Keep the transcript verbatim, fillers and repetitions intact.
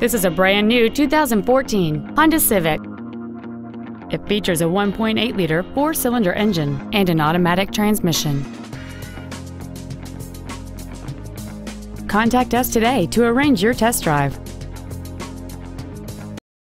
This is a brand new two thousand fourteen Honda Civic. It features a one point eight liter four-cylinder engine and an automatic transmission. Contact us today to arrange your test drive.